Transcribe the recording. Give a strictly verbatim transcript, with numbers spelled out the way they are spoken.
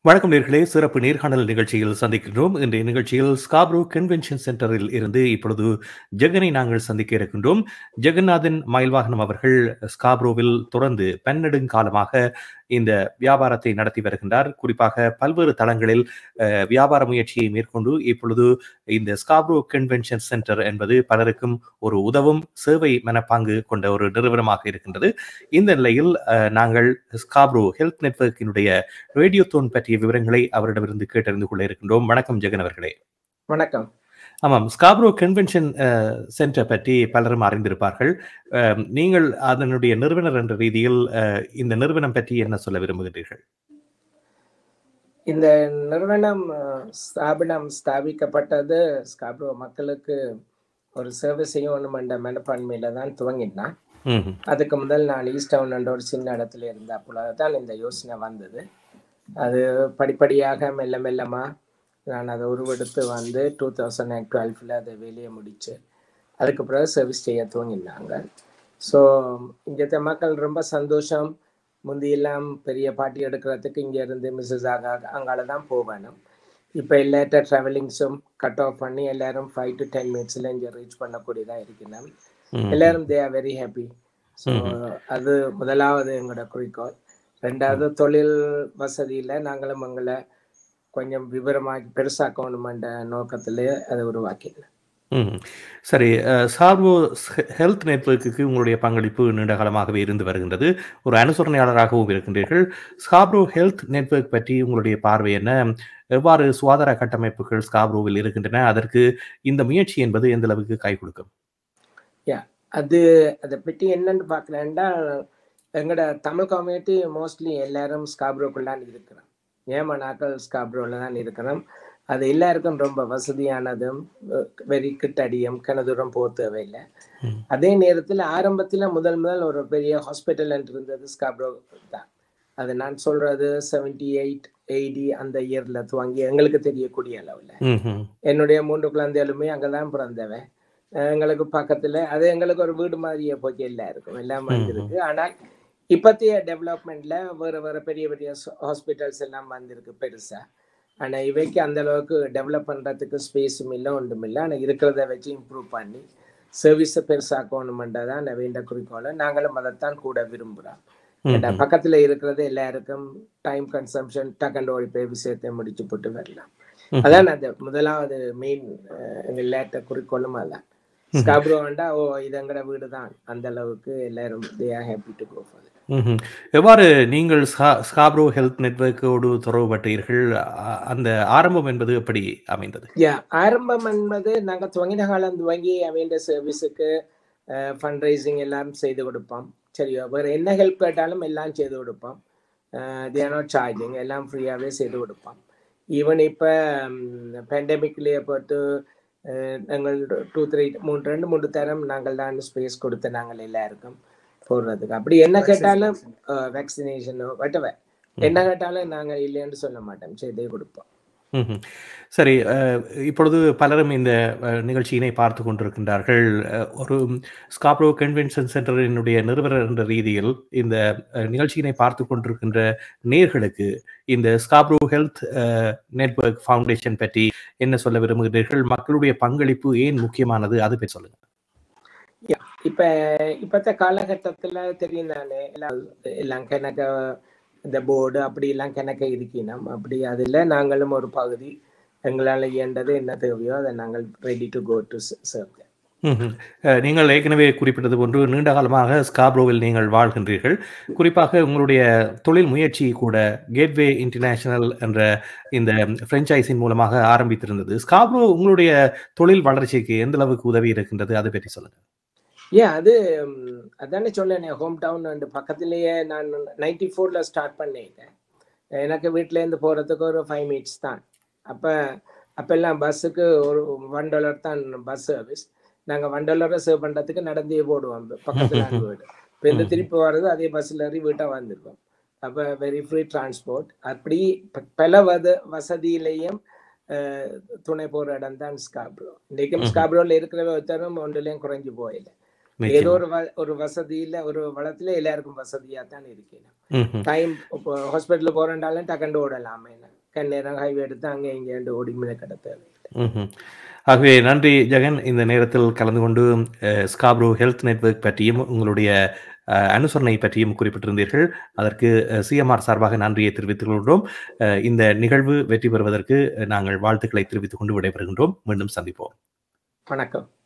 வணக்கம் நேர்களே, சிறப்பு நேர்காணல் நிகழ்ச்சியில் சந்திக்கின்றோம். இன்றைய நிகழ்ச்சியில் ஸ்காப்ரோ கன்வென்ஷன் சென்டரில் இருந்து இப்பொழுது ஜெகனை நாங்கள் சந்திக்க இருக்கின்றோம். ஜெகநாதன் மயில்வாகனம் அவர்கள் ஸ்காப்ரோவில் தொடர்ந்து பன்னெடுங்காலமாக இந்த வியாபாரத்தை நடத்தி வருகின்றார். குறிப்பாக பல்வேறு தளங்களில் அஹ், வியாபார முயற்சியை மேற்கொண்டு இப்பொழுது இந்த ஸ்காப்ரோ கன்வென்ஷன் சென்டர் என்பது பலருக்கும் ஒரு உதவும் சேவை மனப்பாங்கு கொண்ட ஒரு நிறுவனமாக இருக்கின்றது. இந்த நிலையில் அஹ், நாங்கள் ஸ்காப்ரோ ஹெல்த் நெட்வொர்க்கினுடைய ரேடியோதோன் பற்றிய விவரங்களை அவரிடமிருந்து கேட்டறிந்து கொள்ள இருக்கின்றோம். வணக்கம் ஜெகன் அவர்களே. வணக்கம். ஆமாம், ஸ்காப்ரோ கன்வென்ஷன் சென்டர் பற்றி பலரும் அறிந்திருப்பார்கள். அஹ், நீங்கள் அதனுடைய நிறுவனர் என்ற ரீதியில் அஹ், இந்த நிறுவனம் பற்றி என்ன சொல்ல விரும்புகிறீர்கள்? இந்த நிறுவனம் அஹ், ஸ்தாபனம் ஸ்தாபிக்கப்பட்டது ஸ்காப்ரோ மக்களுக்கு ஒரு சேவை செய்யணும் என்ற மனப்பான்மையில தான் துவங்கினான். ம்ஹும். அதுக்கு முதல் நான் ஈஸ்ட் டவுன் என்ற ஒரு சின்ன இடத்துல இருந்த அப்பொழுது தான் இந்த யோசனை வந்தது. அது படிப்படியாக மெல்ல மெல்லமா நான் அதை உருவெடுத்து வந்து டூ தௌசண்ட் அண்ட் டுவெல்ஃபில் அதை வெளியே முடிச்சு அதுக்கு பிறகு சர்வீஸ் செய்ய துவங்கினாங்க. ஸோ இங்கே மக்கள் ரொம்ப சந்தோஷம். முந்தியெல்லாம் பெரிய பார்ட்டி எடுக்கிறதுக்கு இங்கேருந்து மிஸ்ஸஸ் ஆக அங்கால தான் போவேணும். இப்போ எல்லாட்ட ட்ராவலிங்ஸும் கட் ஆஃப் பண்ணி எல்லாரும் ஃபைவ் டு டென் மினிட்ஸில் இங்கே ரீச் பண்ணக்கூடியதாக இருக்கணும். எல்லாரும் they are very happy. So அது முதலாவது எங்களோட குறிக்கோள். ரெண்டாவது தொழில் வசதியில் நாங்களும் எங்களை கொஞ்சம் விவரமாக்கி பெருசாக்கணுமென்ற நோக்கத்திலே அதை உருவாக்கினேன். ம். சரி, அஹ், ஸ்காப்ரோ ஹெல்த் நெட்வொர்க்குக்கு உங்களுடைய பங்களிப்பு நீண்ட காலமாகவே இருந்து வருகின்றது. ஒரு அனுசரணையாளராகவும் இருக்கின்றீர்கள். ஸ்காப்ரோ ஹெல்த் நெட்வொர்க் பற்றி உங்களுடைய பார்வை என்ன? எவ்வாறு சுகாதார கட்டமைப்புகள் ஸ்காப்ரோவில் இருக்கின்றன? அதற்கு இந்த முயற்சி என்பது எந்த அளவுக்கு கை கொடுக்கும்? யா அது அதை பற்றி என்னன்னு பார்க்குறேன்டா, எங்களோட தமிழ் கம்யூனிட்டி மோஸ்ட்லி எல்லாரும் ஸ்காப்ரோக்குள்ளான் இருக்கிறோம். ஏமா நாட்கள் ஸ்காப்ரோவில் தான் இருக்கிறோம். அது எல்லாருக்கும் ரொம்ப வசதியானதும் வெரி கிட்டடியும் கனதூரம் போக தேவையில்லை. அதே நேரத்தில் ஆரம்பத்தில் முதல் முதல் ஒரு பெரிய ஹாஸ்பிட்டல் இருந்தது ஸ்காப்ரோ தான். அது நான் சொல்றது செவன்டி எயிட் எயிட்டி அந்த இயர்ல துவங்கி எங்களுக்கு தெரியக்கூடிய அளவில் என்னுடைய மூன்று குழந்தைகளுமே அங்கதான் பிறந்தவன். எங்களுக்கு பக்கத்துல அது எங்களுக்கு ஒரு வீடு மாதிரியே போச்சு. எல்லாம் இருக்கும், எல்லாம் வந்திருக்கு. ஆனால் இப்பத்திய டெவலப்மெண்ட்ல வேற வேற பெரிய பெரிய ஹாஸ்பிட்டல்ஸ் எல்லாம் வந்திருக்கு பெருசா. ஆனா இவைக்கு அந்த அளவுக்கு டெவலப் பண்றதுக்கு ஸ்பேஸும் இல்லை, ஒன்றும் இல்லை. ஆனா இருக்கிறத வச்சு இம்ப்ரூவ் பண்ணி சர்வீஸை பெருசாக்கணுமென்றதான் வேண்ட குறிக்கோளை நாங்களும் அதைத்தான் கூட விரும்புகிறோம். ஏன்னா பக்கத்துல இருக்கிறது எல்லாருக்கும் டைம் கன்சம்ஷன் டக்கண்ட் ஓடி போய் விஷயத்தை முடிச்சு போட்டு வரலாம். அதான் அந்த முதலாவது மெயின் விளையாட்ட குறிக்கோளும் அதான். ஸ்காப்ரோ வேண்டா ஓ இது எங்கட வீடு தான், அந்த அளவுக்கு எல்லாரும் they are happy to go for it. ம்ஹும். எவ்வாறு நீங்கள் ஸ்கா- ஸ்காப்ரோ ஹெல்த் நெட்வொர்க்கோடு தொடர்புபட்டீர்கள்? அ- அந்த ஆரம்பம் என்பது எப்படி அமைந்தது? யா ஆரம்பம் என்பது நாங்கள் துவங்கின காலம் துவங்கி அவண்ட சர்வீஸுக்கு ஃபண்ட் ரைசிங் எல்லாம் செய்து கொடுப்போம். சரியா, வேறு என்ன ஹெல்ப் கேட்டாலும் எல்லாம் செய்து கொடுப்போம். தே ஆர் நாட் சார்ஜிங், எல்லாம் ஃப்ரீயாகவே செய்து கொடுப்போம். ஈவன் இப்போ பேண்டமிக்லேயே போட்டு நாங்கள் டூ த்ரீ மூணு ரெண்டு மூணு தரம் நாங்கள் தான் ஸ்பேஸ் கொடுத்து நாங்கள் எல்லாருக்கும் போடுறதுக்கு. அப்படி என்ன கேட்டாலும் வேக்சினேஷனோ வட்டவர் என்ன கேட்டாலும் நாங்கள் இல்லைன்னு சொல்ல மாட்டோம், செய்தே கொடுப்போம். ம்ஹும். சரி, அஹ், இப்பொழுது பலரும் இந்த அஹ், நிகழ்ச்சியினை பார்த்து கொண்டிருக்கின்றார்கள். அஹ், ஒரு ஸ்காப்ரோ கன்வென்ஷன் சென்டரினுடைய நிறுவனர் என்ற ரீதியில் இந்த அஹ், நிகழ்ச்சியினை பார்த்து கொண்டிருக்கின்ற நேர்களுக்கு இந்த ஸ்காப்ரோ ஹெல்த் நெட்வொர்க் ஃபவுண்டேஷன் பற்றி என்ன சொல்ல விரும்புகிறீர்கள்? மக்களுடைய பங்களிப்பு ஏன் முக்கியமானது? அது பற்றி சொல்லுங்க. இப்ப இப்பத்த காலகட்டத்துல தெரியும் தானே, எல்லாம் எல்லாம் கணக்க இந்த போர்டு அப்படி எல்லாம் கணக்க இருக்கணும். அப்படி அதில் நாங்களும் ஒரு பகுதி எங்களால் இயன்றது என்ன தேவையோ அதை நாங்கள் ready to go to serve. Hmm. Ah, நீங்கள் ஏற்கனவே குறிப்பிட்டது போன்று நீண்ட காலமாக ஸ்காப்ரோவில் நீங்கள் வாழ்கின்றீர்கள். குறிப்பாக உங்களுடைய தொழில் முயற்சி கூட கேட்வே இன்டர்நேஷனல் என்ற இந்த பிரெஞ்சைஸின் மூலமாக ஆரம்பித்திருந்தது. ஸ்காப்ரோ உங்களுடைய தொழில் வளர்ச்சிக்கு எந்த அளவுக்கு உதவி இருக்கின்றது? அதை பற்றி சொல்லுங்க. ஏன் அது ம், அதானே சொன்னேன், ஹோம் டவுன் அண்ட் பக்கத்துலேயே நான் நைன்டி ஃபோரில் ஸ்டார்ட் பண்ணிட்டேன். எனக்கு வீட்டிலேருந்து போகிறதுக்கு ஒரு ஃபைவ் மினிட்ஸ் தான். அப்போ அப்போல்லாம் பஸ்ஸுக்கு ஒரு ஒன் டாலர் தான் பஸ் சர்வீஸ். நாங்கள் ஒன் டாலரை சேவ் பண்ணுறதுக்கு நடந்தே போடுவோம் பக்கத்தில் வீடு. இப்போ இந்த திருப்பி வர்றது அதே பஸ்ஸில் ஏறி வீட்டை வந்திருக்கோம். அப்போ வெரி ஃப்ரீ டிரான்ஸ்போர்ட். அப்படி ப- பல வத வசதியிலையும் அஹ், துணை போகிற இடம் தான் ஸ்காப்ரோ. இன்றைக்கும் ஸ்காப்ரோவில் இருக்கிற ஒருத்தரும் ஒன்றுலையும் குறைஞ்சி போயில்லை. ஏதோ நிச்சயமா. ஒரு வ ஒரு வசதியில ஒரு வளத்துல எல்லாருக்கும் வசதியா தான் இருக்கணும். ம்ஹ்ம். டைம் இப்போ ஹாஸ்பிட்டல் போறேன்டாலும் டக்குன்னு ஓடலாமே. கண்ணேரம் ஹைவே எடுத்து அங்கே இங்கேண்டு ஓடி மெனக்கெட தேவையில்லை. ம்ஹ்ம். ஆகவே நன்றி ஜெகன். இந்த நேரத்தில் கலந்து கொண்டு அ ஸ்காப்ரோ ஹெல்த் நெட்வொர்க் பற்றியும், உங்களுடைய அ அனுசரணை பற்றியும் குறிப்பிட்டிருந்தீர்கள். அதற்கு அ சிஎம்ஆர் சார்பாக நன்றியை தெரிவித்துக் கொள்கிறோம். அ இந்த நிகழ்வு வெற்றி பெறுவதற்கு நாங்கள் வாழ்த்துக்களை தெரிவித்துக் கொண்டு விடைபெறுகின்றோம். மீண்டும் சந்திப்போம். வணக்கம்.